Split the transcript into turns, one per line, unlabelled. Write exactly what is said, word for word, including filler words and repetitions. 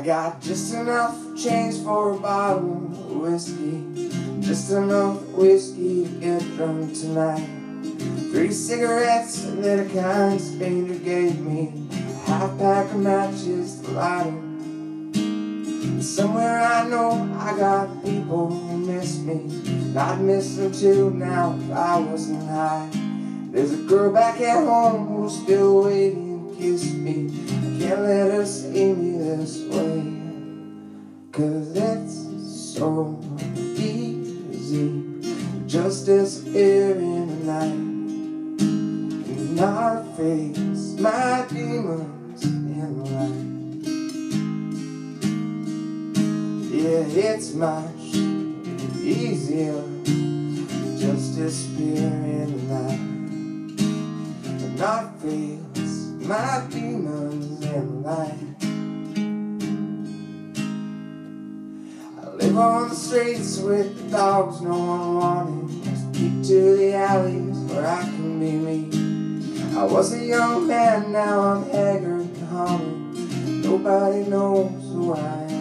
got just enough change for a bottle of whiskey, just enough whiskey to get drunk tonight. Three cigarettes and then a kind stranger gave me a half pack of matches to light 'em. Somewhere I know I got people who miss me, and I'd miss them too now if I wasn't high. There's a girl back at home who's still waiting to kiss me. I can't let her see me this way, 'cause it's so easy to just disappear in the night and not face my demons in the light. Yeah, it's much easier to just disappear in the night and not face my demons in the light. I live on the streets with the dogs no one wanted, just keep to the alleys where I can be me. I was a young man, now I'm haggard and haunted. Nobody knows who I am.